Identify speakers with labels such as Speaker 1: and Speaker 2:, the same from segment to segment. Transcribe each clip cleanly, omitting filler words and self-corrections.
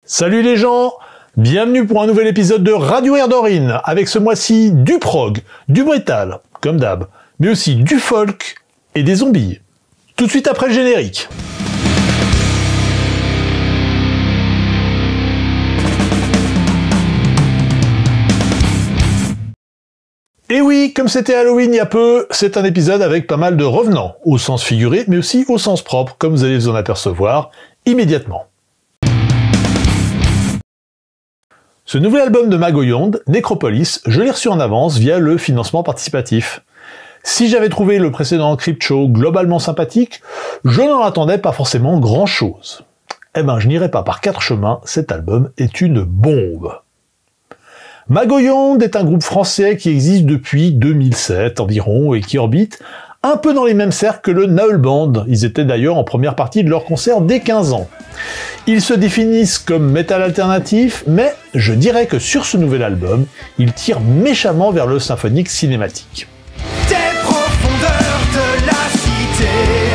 Speaker 1: Salut les gens, bienvenue pour un nouvel épisode de Radio Air d'Orine, avec ce mois-ci du prog, du metal, comme d'hab, mais aussi du folk et des zombies. Tout de suite après le générique. Et oui, comme c'était Halloween il y a peu, c'est un épisode avec pas mal de revenants, au sens figuré, mais aussi au sens propre, comme vous allez vous en apercevoir immédiatement. Ce nouvel album de Magoyonde, Necropolis, je l'ai reçu en avance via le financement participatif. Si j'avais trouvé le précédent Cryptshow globalement sympathique, je n'en attendais pas forcément grand-chose. Eh ben, je n'irai pas par quatre chemins, cet album est une bombe. Magoyonde est un groupe français qui existe depuis 2007 environ et qui orbite un peu dans les mêmes cercles que le Naul Band. Ils étaient d'ailleurs en première partie de leur concert dès 15 ans. Ils se définissent comme métal alternatif, mais je dirais que sur ce nouvel album, ils tirent méchamment vers le symphonique cinématique.
Speaker 2: Des profondeurs de la cité,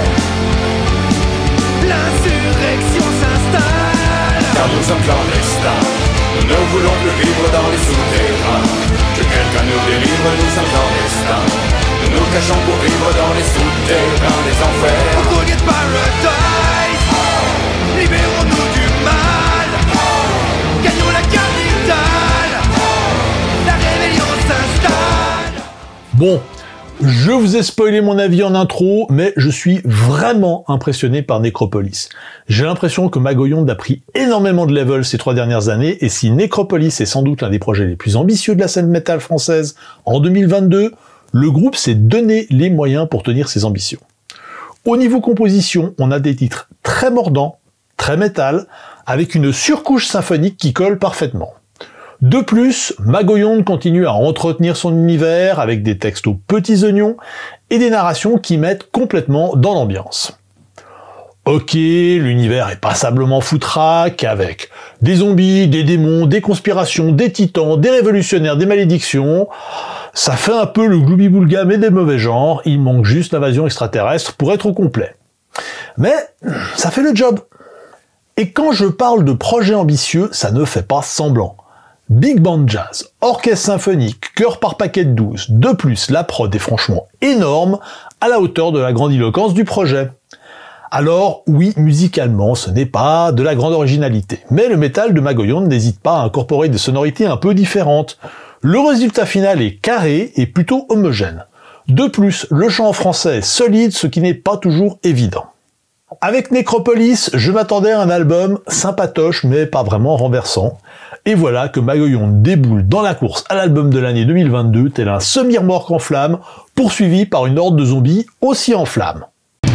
Speaker 2: l'insurrection s'installe.
Speaker 3: Car nous sommes clandestins, nous ne voulons plus vivre dans les souterrains. Que quelqu'un nous délivre, nous sommes clandestins. Nous nous cachons pour vivre dans les souterrains des enfers.
Speaker 2: Au collier de paradise, libérons-nous du mal. Gagnons la capitale, la rébellion s'installe.
Speaker 1: Bon, je vous ai spoilé mon avis en intro, mais je suis vraiment impressionné par Necropolis. J'ai l'impression que Magoyonde a pris énormément de level ces 3 dernières années, et si Necropolis est sans doute l'un des projets les plus ambitieux de la scène métal française en 2022, le groupe s'est donné les moyens pour tenir ses ambitions. Au niveau composition, on a des titres très mordants, très métal, avec une surcouche symphonique qui colle parfaitement. De plus, Magoyonde continue à entretenir son univers avec des textes aux petits oignons et des narrations qui mettent complètement dans l'ambiance. Ok, l'univers est passablement foutraque avec des zombies, des démons, des conspirations, des titans, des révolutionnaires, des malédictions. Ça fait un peu le gloubi-boulga mais des mauvais genres, il manque juste l'invasion extraterrestre pour être au complet. Mais ça fait le job. Et quand je parle de projet ambitieux, ça ne fait pas semblant. Big band jazz, orchestre symphonique, chœur par paquet de 12. De plus, la prod est franchement énorme, à la hauteur de la grandiloquence du projet. Alors, oui, musicalement, ce n'est pas de la grande originalité. Mais le métal de Magoyonde n'hésite pas à incorporer des sonorités un peu différentes. Le résultat final est carré et plutôt homogène. De plus, le chant en français est solide, ce qui n'est pas toujours évident. Avec Necropolis, je m'attendais à un album sympatoche mais pas vraiment renversant. Et voilà que Magoyonde déboule dans la course à l'album de l'année 2022 tel un semi-remorque en flammes, poursuivi par une horde de zombies aussi en flammes.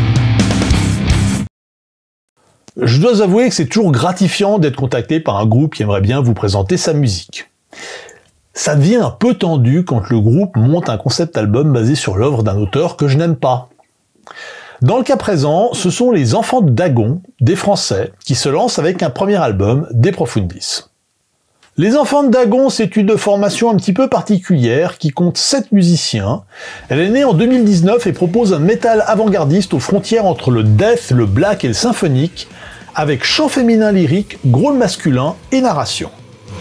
Speaker 1: Je dois avouer que c'est toujours gratifiant d'être contacté par un groupe qui aimerait bien vous présenter sa musique. Ça devient un peu tendu quand le groupe monte un concept album basé sur l'œuvre d'un auteur que je n'aime pas. Dans le cas présent, ce sont les Enfants de Dagon, des Français, qui se lancent avec un premier album, De Profundis. Les Enfants de Dagon, c'est une formation un petit peu particulière qui compte 7 musiciens. Elle est née en 2019 et propose un métal avant-gardiste aux frontières entre le death, le black et le symphonique, avec chant féminin lyrique, growl masculin et narration.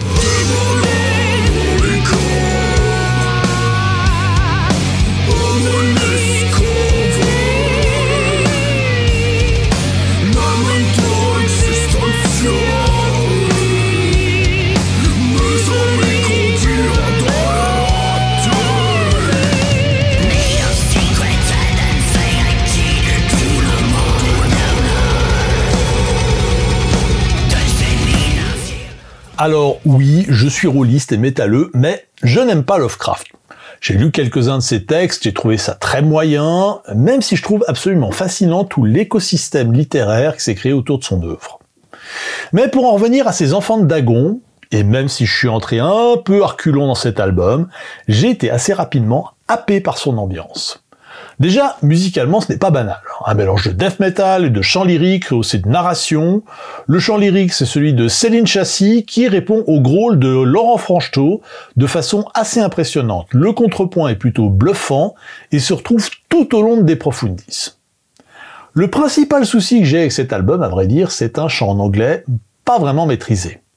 Speaker 1: Alors oui, je suis rôliste et métalleux, mais je n'aime pas Lovecraft. J'ai lu quelques-uns de ses textes, j'ai trouvé ça très moyen, même si je trouve absolument fascinant tout l'écosystème littéraire qui s'est créé autour de son œuvre. Mais pour en revenir à ces Enfants de Dagon, et même si je suis entré un peu à reculons dans cet album, j'ai été assez rapidement happé par son ambiance. Déjà, musicalement, ce n'est pas banal. Un mélange de death metal et de chant lyrique, aussi de narration. Le chant lyrique, c'est celui de Céline Chassis, qui répond au growl de Laurent Franchetot de façon assez impressionnante. Le contrepoint est plutôt bluffant et se retrouve tout au long de De Profundis. Le principal souci que j'ai avec cet album, à vrai dire, c'est un chant en anglais pas vraiment maîtrisé.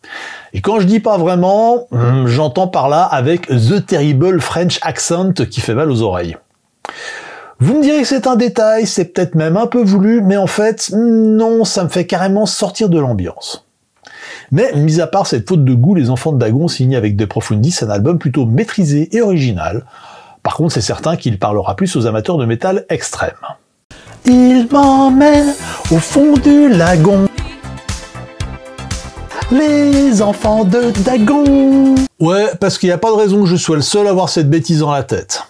Speaker 1: Et quand je dis pas vraiment, j'entends par là avec The Terrible French Accent qui fait mal aux oreilles. Vous me direz que c'est un détail, c'est peut-être même un peu voulu, mais en fait, non, ça me fait carrément sortir de l'ambiance. Mais, mis à part cette faute de goût, Les Enfants de Dagon signé avec De Profundis, c'est un album plutôt maîtrisé et original. Par contre, c'est certain qu'il parlera plus aux amateurs de métal extrême. Il m'emmène au fond du lagon, les enfants de Dagon. Ouais, parce qu'il n'y a pas de raison que je sois le seul à avoir cette bêtise dans la tête.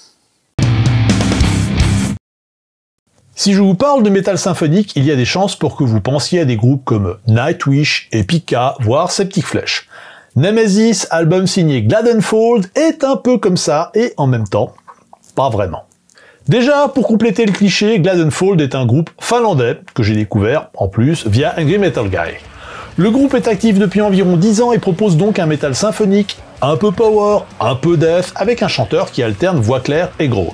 Speaker 1: Si je vous parle de métal symphonique, il y a des chances pour que vous pensiez à des groupes comme Nightwish, Epica, voire Septic Flesh. Nemesis, album signé Gladdenfold, est un peu comme ça, et en même temps, pas vraiment. Déjà, pour compléter le cliché, Gladdenfold est un groupe finlandais, que j'ai découvert, en plus, via Angry Metal Guy. Le groupe est actif depuis environ 10 ans et propose donc un métal symphonique, un peu power, un peu death, avec un chanteur qui alterne voix claire et growl.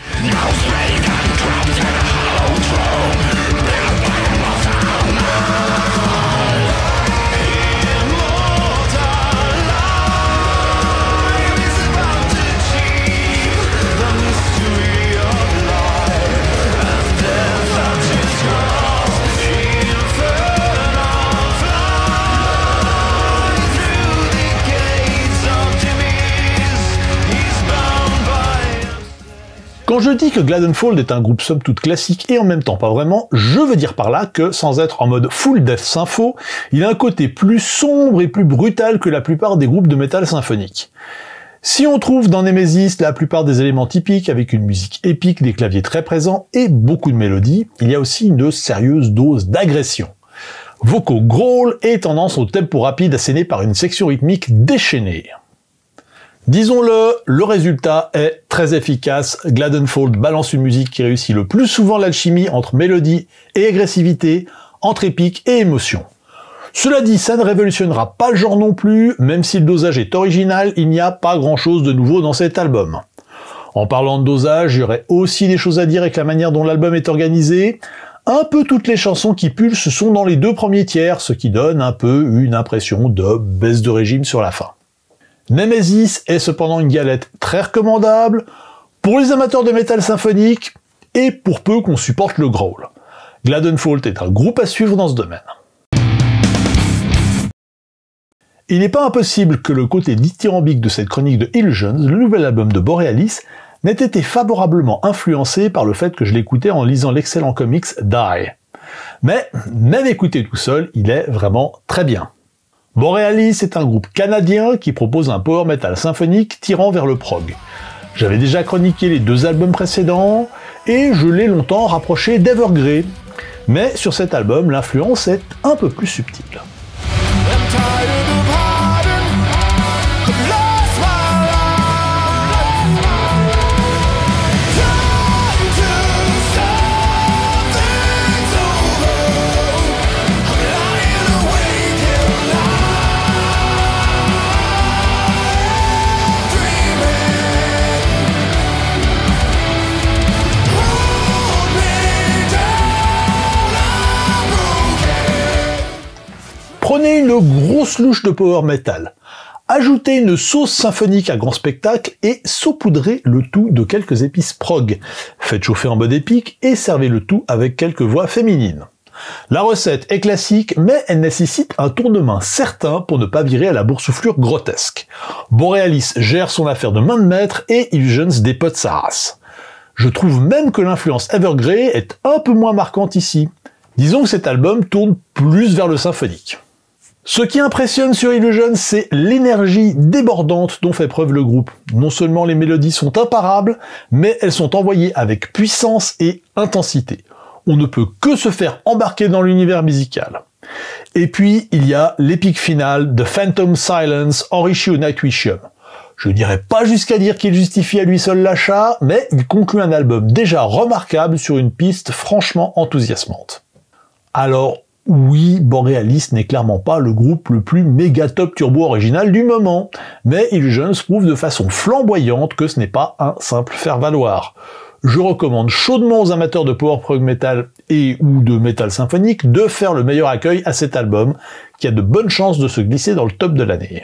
Speaker 1: Quand je dis que Gladdenfold est un groupe somme toute classique et en même temps pas vraiment, je veux dire par là que, sans être en mode full death sympho, il a un côté plus sombre et plus brutal que la plupart des groupes de métal symphonique. Si on trouve dans Nemesis la plupart des éléments typiques avec une musique épique, des claviers très présents et beaucoup de mélodies, il y a aussi une sérieuse dose d'agression. Vocaux growl et tendance au tempo rapide asséné par une section rythmique déchaînée. Disons-le, le résultat est très efficace. Gladdenfold balance une musique qui réussit le plus souvent l'alchimie entre mélodie et agressivité, entre épique et émotion. Cela dit, ça ne révolutionnera pas le genre non plus, même si le dosage est original, il n'y a pas grand-chose de nouveau dans cet album. En parlant de dosage, il y aurait aussi des choses à dire avec la manière dont l'album est organisé. Un peu toutes les chansons qui pulsent sont dans les 2 premiers tiers, ce qui donne un peu une impression de baisse de régime sur la fin. Nemesis est cependant une galette très recommandable pour les amateurs de métal symphonique et pour peu qu'on supporte le growl. Gladdenfold est un groupe à suivre dans ce domaine. Il n'est pas impossible que le côté dithyrambique de cette chronique de Illusions, le nouvel album de Borealis, n'ait été favorablement influencé par le fait que je l'écoutais en lisant l'excellent comics Die. Mais, même écouté tout seul, il est vraiment très bien. Borealis est un groupe canadien qui propose un power metal symphonique tirant vers le prog. J'avais déjà chroniqué les 2 albums précédents, et je l'ai longtemps rapproché d'Evergrey. Mais sur cet album, l'influence est un peu plus subtile. Prenez une grosse louche de power metal, ajoutez une sauce symphonique à grand spectacle et saupoudrez le tout de quelques épices prog. Faites chauffer en mode épique et servez le tout avec quelques voix féminines. La recette est classique, mais elle nécessite un tour de main certain pour ne pas virer à la boursouflure grotesque. Borealis gère son affaire de main de maître et Illusions dépote sa race. Je trouve même que l'influence Evergrey est un peu moins marquante ici. Disons que cet album tourne plus vers le symphonique. Ce qui impressionne sur Illusions, c'est l'énergie débordante dont fait preuve le groupe. Non seulement les mélodies sont imparables, mais elles sont envoyées avec puissance et intensité. On ne peut que se faire embarquer dans l'univers musical. Et puis, il y a l'épique finale de Phantom Silence enrichi au Nightwishium. Je n'irai pas jusqu'à dire qu'il justifie à lui seul l'achat, mais il conclut un album déjà remarquable sur une piste franchement enthousiasmante. Alors, oui, Borealis n'est clairement pas le groupe le plus méga top turbo original du moment, mais Illusions prouve de façon flamboyante que ce n'est pas un simple faire-valoir. je recommande chaudement aux amateurs de power prog metal et ou de metal symphonique de faire le meilleur accueil à cet album, qui a de bonnes chances de se glisser dans le top de l'année.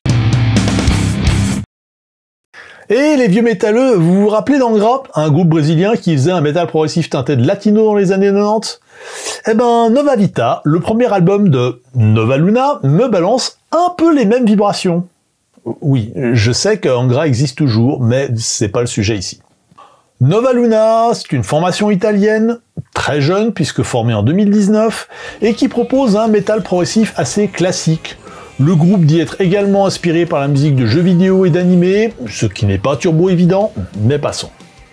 Speaker 1: Et les vieux métalleux, vous vous rappelez d'Angra, un groupe brésilien qui faisait un métal progressif teinté de latino dans les années 90 ? Eh ben, Nova Vita, le premier album de Nova Luna, me balance un peu les mêmes vibrations. Oui, je sais qu'Angra existe toujours, mais c'est pas le sujet ici. Nova Luna, c'est une formation italienne, très jeune puisque formée en 2019, et qui propose un métal progressif assez classique. Le groupe dit être également inspiré par la musique de jeux vidéo et d'animés, ce qui n'est pas turbo évident, mais passons.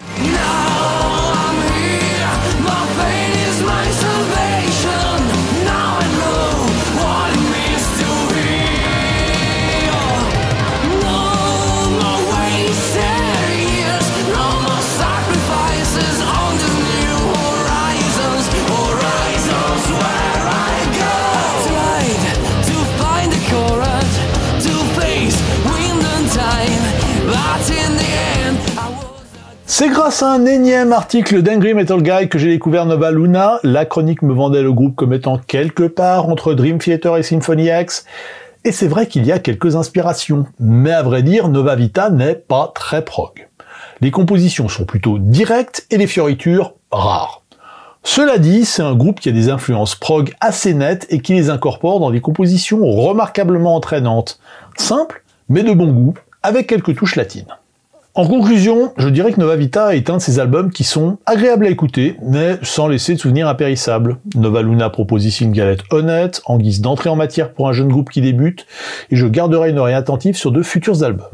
Speaker 1: C'est grâce à un énième article d'Angry Metal Guide que j'ai découvert Nova Luna. La chronique me vendait le groupe comme étant quelque part entre Dream Theater et Symphony X. Et c'est vrai qu'il y a quelques inspirations. Mais à vrai dire, Nova Vita n'est pas très prog. Les compositions sont plutôt directes et les fioritures rares. Cela dit, c'est un groupe qui a des influences prog assez nettes et qui les incorpore dans des compositions remarquablement entraînantes. Simples, mais de bon goût, avec quelques touches latines. En conclusion, je dirais que Nova Vita est un de ces albums qui sont agréables à écouter, mais sans laisser de souvenirs impérissables. Nova Luna propose ici une galette honnête, en guise d'entrée en matière pour un jeune groupe qui débute, et je garderai une oreille attentive sur de futurs albums.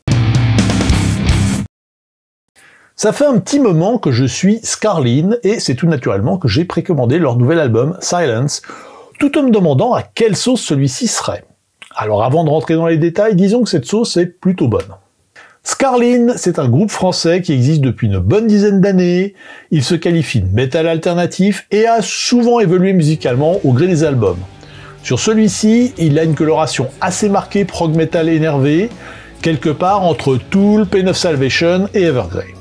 Speaker 1: Ça fait un petit moment que je suis Scarline, et c'est tout naturellement que j'ai précommandé leur nouvel album, Silence, tout en me demandant à quelle sauce celui-ci serait. Alors avant de rentrer dans les détails, disons que cette sauce est plutôt bonne. Scarline, c'est un groupe français qui existe depuis une bonne dizaine d'années. Il se qualifie de métal alternatif et a souvent évolué musicalement au gré des albums. Sur celui-ci, il a une coloration assez marquée prog metal énervé, quelque part entre Tool, Pain of Salvation et Evergrey.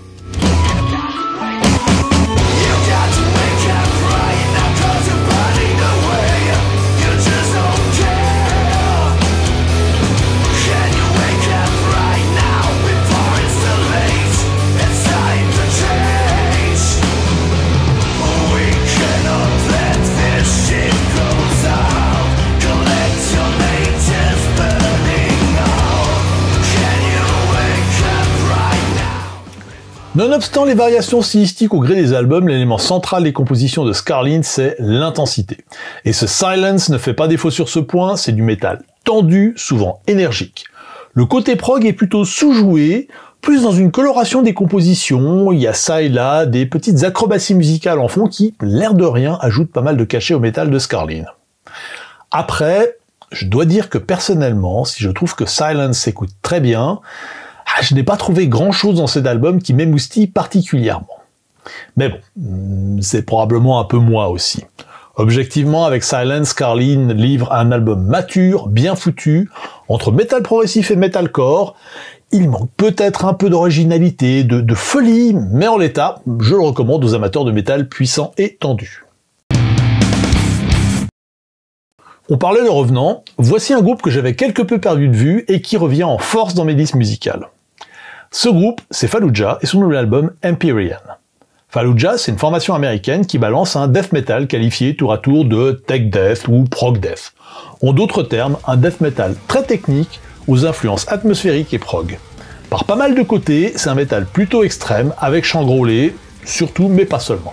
Speaker 1: Nonobstant les variations stylistiques au gré des albums, l'élément central des compositions de Scarline, c'est l'intensité. Et ce Silence ne fait pas défaut sur ce point, c'est du métal tendu, souvent énergique. Le côté prog est plutôt sous-joué, plus dans une coloration des compositions, il y a ça et là des petites acrobaties musicales en fond qui, l'air de rien, ajoutent pas mal de cachet au métal de Scarline. Après, je dois dire que personnellement, si je trouve que Silence s'écoute très bien, je n'ai pas trouvé grand-chose dans cet album qui m'émoustille particulièrement. Mais bon, c'est probablement un peu moi aussi. Objectivement, avec Silence, Scarline livre un album mature, bien foutu, entre métal progressif et metalcore. Il manque peut-être un peu d'originalité, de folie, mais en l'état, je le recommande aux amateurs de métal puissant et tendu. On parlait de revenants, voici un groupe que j'avais quelque peu perdu de vue et qui revient en force dans mes listes musicales. Ce groupe, c'est Fallujah et son nouvel album Empyrean. Fallujah, c'est une formation américaine qui balance un death metal qualifié tour à tour de tech death ou prog death. En d'autres termes, un death metal très technique aux influences atmosphériques et prog. Par pas mal de côtés, c'est un métal plutôt extrême avec chant grôlé, surtout mais pas seulement.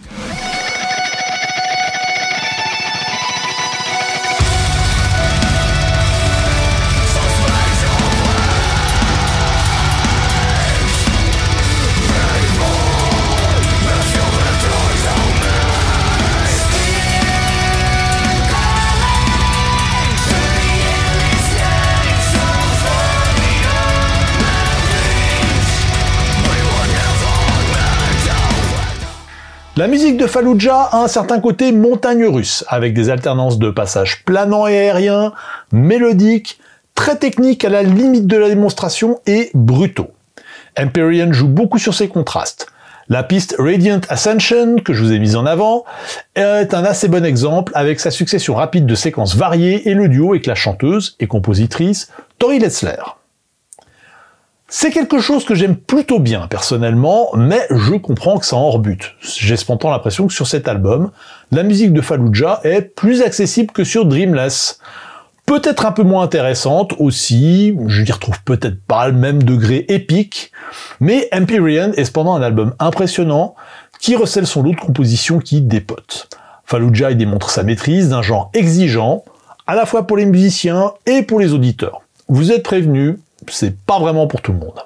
Speaker 1: La musique de Fallujah a un certain côté montagne russe, avec des alternances de passages planants et aériens, mélodiques, très techniques à la limite de la démonstration et brutaux. Empyrean joue beaucoup sur ces contrastes. La piste Radiant Ascension, que je vous ai mise en avant, est un assez bon exemple avec sa succession rapide de séquences variées et le duo avec la chanteuse et compositrice Tori Letzler. C'est quelque chose que j'aime plutôt bien personnellement, mais je comprends que ça en rebute. J'ai cependant l'impression que sur cet album, la musique de Fallujah est plus accessible que sur Dreamless. Peut-être un peu moins intéressante aussi, je n'y retrouve peut-être pas le même degré épique, mais Empyrean est cependant un album impressionnant qui recèle son lot de compositions qui dépotent. Fallujah y démontre sa maîtrise d'un genre exigeant, à la fois pour les musiciens et pour les auditeurs. Vous êtes prévenus, c'est pas vraiment pour tout le monde.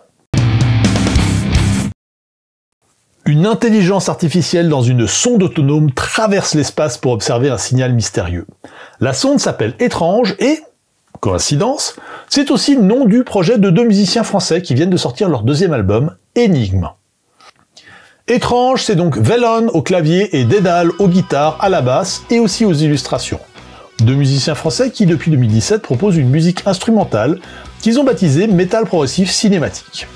Speaker 1: Une intelligence artificielle dans une sonde autonome traverse l'espace pour observer un signal mystérieux. La sonde s'appelle Étrange et, coïncidence, c'est aussi le nom du projet de deux musiciens français qui viennent de sortir leur deuxième album, Énigme. Étrange, c'est donc Vellon au clavier et Dédale aux guitares, à la basse et aussi aux illustrations. Deux musiciens français qui, depuis 2017, proposent une musique instrumentale qu'ils ont baptisée Metal Progressif Cinématique.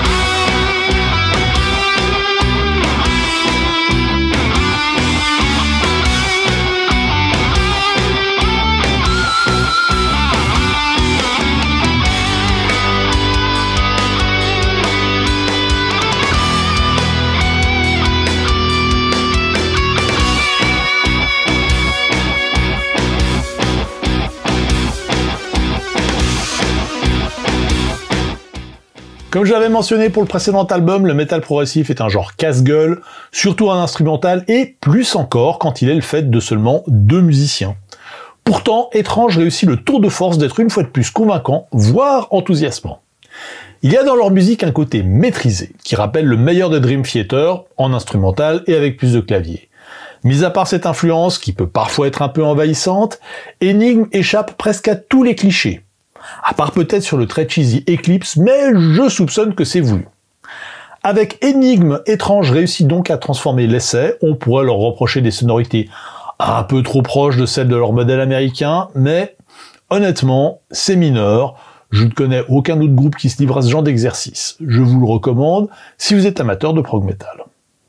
Speaker 1: Comme je l'avais mentionné pour le précédent album, le métal progressif est un genre casse-gueule, surtout un instrumental, et plus encore quand il est le fait de seulement deux musiciens. Pourtant, Étrange réussit le tour de force d'être une fois de plus convaincant, voire enthousiasmant. Il y a dans leur musique un côté maîtrisé, qui rappelle le meilleur de Dream Theater, en instrumental et avec plus de clavier. Mis à part cette influence, qui peut parfois être un peu envahissante, Énigme échappe presque à tous les clichés. À part peut-être sur le très cheesy Eclipse, mais je soupçonne que c'est voulu. Avec Énigme, Étrange réussit donc à transformer l'essai, on pourrait leur reprocher des sonorités un peu trop proches de celles de leur modèle américain, mais honnêtement, c'est mineur, je ne connais aucun autre groupe qui se livre à ce genre d'exercice. Je vous le recommande si vous êtes amateur de prog metal.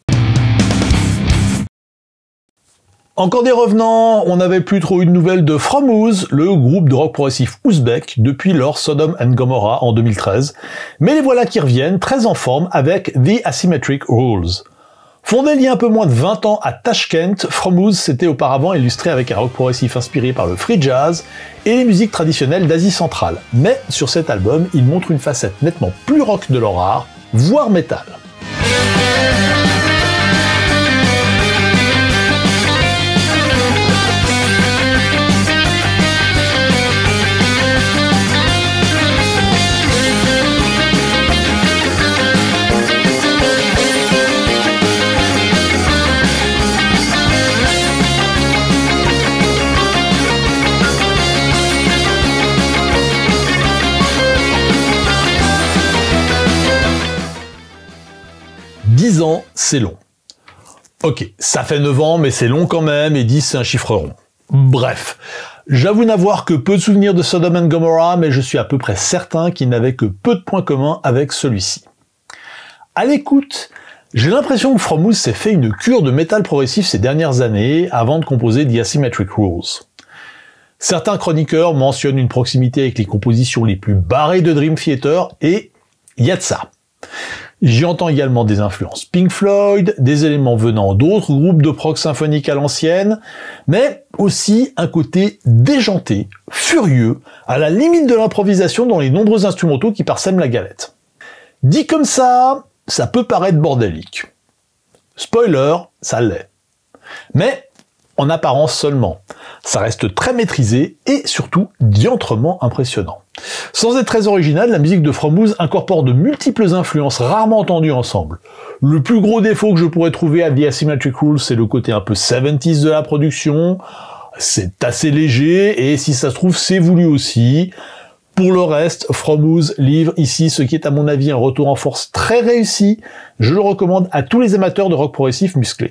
Speaker 1: Encore des revenants, on n'avait plus trop eu de nouvelles de From Ouz, le groupe de rock progressif ouzbek, depuis leur Sodom and Gomorrah en 2013, mais les voilà qui reviennent, très en forme, avec The Asymmetric Rules. Fondé il y a un peu moins de 20 ans à Tashkent, From Ouz s'était auparavant illustré avec un rock progressif inspiré par le free jazz et les musiques traditionnelles d'Asie centrale. Mais sur cet album, ils montrent une facette nettement plus rock de leur art, voire métal. Ans, c'est long. Ok, ça fait 9 ans, mais c'est long quand même, et 10 c'est un chiffre rond. Bref, j'avoue n'avoir que peu de souvenirs de Sodom and Gomorrah, mais je suis à peu près certain qu'il n'avait que peu de points communs avec celui-ci. À l'écoute, j'ai l'impression que From Ouz s'est fait une cure de métal progressif ces dernières années, avant de composer The Asymmetric Rules. Certains chroniqueurs mentionnent une proximité avec les compositions les plus barrées de Dream Theater, et il y a de ça. J'y entends également des influences Pink Floyd, des éléments venant d'autres groupes de prog symphonique à l'ancienne, mais aussi un côté déjanté, furieux, à la limite de l'improvisation dans les nombreux instrumentaux qui parsèment la galette. Dit comme ça peut paraître bordélique. Spoiler, ça l'est. Mais en apparence seulement. Ça reste très maîtrisé et surtout diantrement impressionnant. Sans être très original, la musique de From Ouz incorpore de multiples influences rarement entendues ensemble. Le plus gros défaut que je pourrais trouver à The Asymmetric Rules, c'est le côté un peu 70s de la production. C'est assez léger et si ça se trouve, c'est voulu aussi. Pour le reste, From Ouz livre ici ce qui est à mon avis un retour en force très réussi. Je le recommande à tous les amateurs de rock progressif musclé.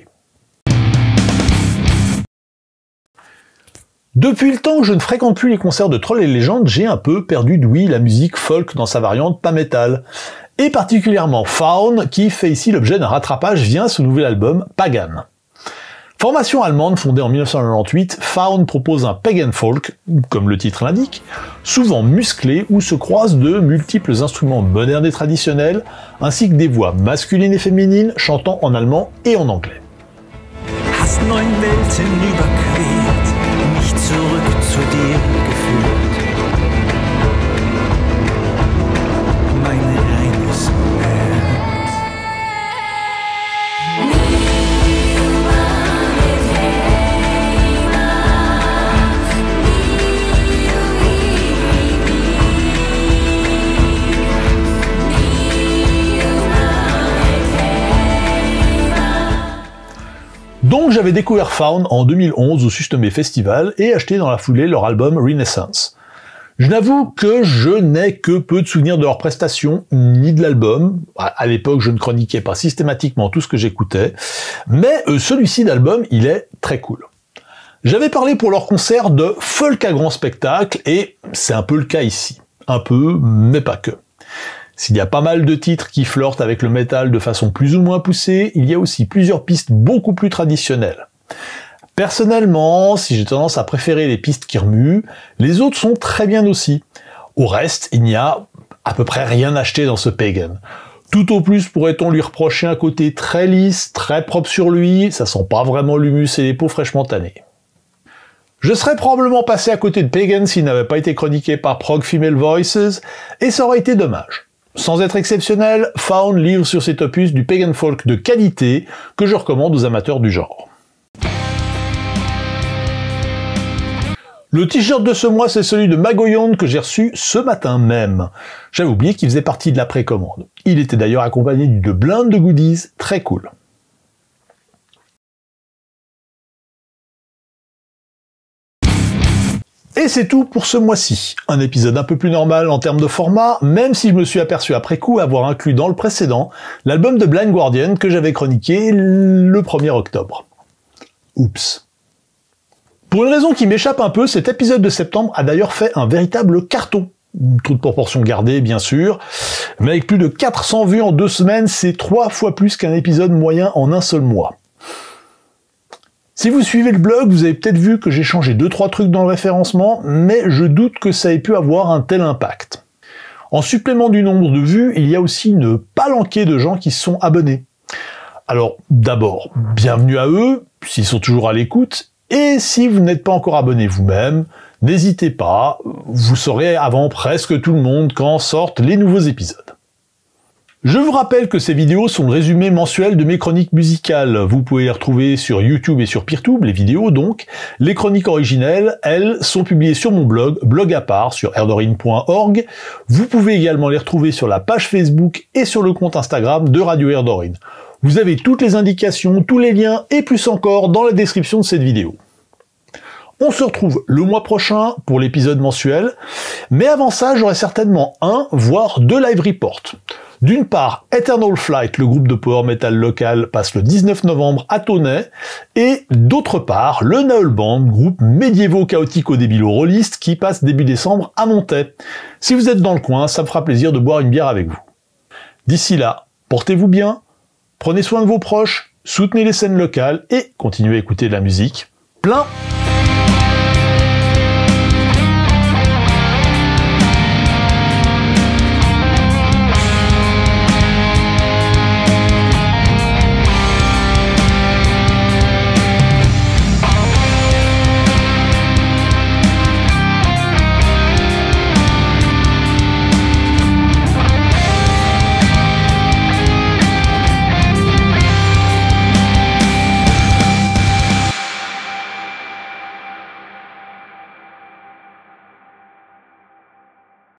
Speaker 1: Depuis le temps que je ne fréquente plus les concerts de Trolls et Légendes, j'ai un peu perdu d'ouïe la musique folk dans sa variante pas métal. et particulièrement Faun, qui fait ici l'objet d'un rattrapage via ce nouvel album Pagan. Formation allemande fondée en 1998, Faun propose un pagan folk, comme le titre l'indique, souvent musclé où se croisent de multiples instruments modernes et traditionnels, ainsi que des voix masculines et féminines chantant en allemand et en anglais.
Speaker 4: Hast 9 Welten überquert, mich zurück zu dir geführt. Mein reines Herz.
Speaker 1: Donc j'avais découvert Faun en 2011 au Sustomé Festival et acheté dans la foulée leur album Renaissance. Je n'avoue que je n'ai que peu de souvenirs de leurs prestations, ni de l'album. À l'époque, je ne chroniquais pas systématiquement tout ce que j'écoutais, mais celui-ci d'album, il est très cool. J'avais parlé pour leur concert de folk à grand spectacle, et c'est un peu le cas ici. Un peu, mais pas que. S'il y a pas mal de titres qui flirtent avec le métal de façon plus ou moins poussée, il y a aussi plusieurs pistes beaucoup plus traditionnelles. Personnellement, si j'ai tendance à préférer les pistes qui remuent, les autres sont très bien aussi. Au reste, il n'y a à peu près rien acheté dans ce Pagan. Tout au plus pourrait-on lui reprocher un côté très lisse, très propre sur lui, ça sent pas vraiment l'humus et les peaux fraîchement tannées. Je serais probablement passé à côté de Pagan s'il n'avait pas été chroniqué par Prog Female Voices, et ça aurait été dommage. Sans être exceptionnel, Faun livre sur cet opus du pagan folk de qualité que je recommande aux amateurs du genre. Le t-shirt de ce mois, c'est celui de Magoyonde que j'ai reçu ce matin même. J'avais oublié qu'il faisait partie de la précommande. Il était d'ailleurs accompagné d'une blinde de goodies très cool. Et c'est tout pour ce mois-ci. Un épisode un peu plus normal en termes de format, même si je me suis aperçu après coup avoir inclus dans le précédent l'album de Blind Guardian que j'avais chroniqué le 1er octobre. Oups. Pour une raison qui m'échappe un peu, cet épisode de septembre a d'ailleurs fait un véritable carton. Toute proportion gardée, bien sûr, mais avec plus de 400 vues en 2 semaines, c'est 3 fois plus qu'un épisode moyen en un seul mois. Si vous suivez le blog, vous avez peut-être vu que j'ai changé 2-3 trucs dans le référencement, mais je doute que ça ait pu avoir un tel impact. En supplément du nombre de vues, il y a aussi une palanquée de gens qui se sont abonnés. Alors, d'abord, bienvenue à eux, s'ils sont toujours à l'écoute, et si vous n'êtes pas encore abonné vous-même, n'hésitez pas, vous saurez avant presque tout le monde quand sortent les nouveaux épisodes. Je vous rappelle que ces vidéos sont le résumé mensuel de mes chroniques musicales. Vous pouvez les retrouver sur YouTube et sur Peertube, les vidéos donc. Les chroniques originelles, elles, sont publiées sur mon blog à part, sur airdorin.org. Vous pouvez également les retrouver sur la page Facebook et sur le compte Instagram de Radio Airdorin. Vous avez toutes les indications, tous les liens et plus encore dans la description de cette vidéo. On se retrouve le mois prochain pour l'épisode mensuel, mais avant ça, j'aurai certainement un, voire 2 live reports. D'une part, Eternal Flight, le groupe de power metal local, passe le 19 novembre à Tonnet, et d'autre part, le Naël Band, groupe médiévaux chaotique au débilo rôliste, qui passe début décembre à Montaix. Si vous êtes dans le coin, ça me fera plaisir de boire une bière avec vous. D'ici là, portez-vous bien, prenez soin de vos proches, soutenez les scènes locales et continuez à écouter de la musique plein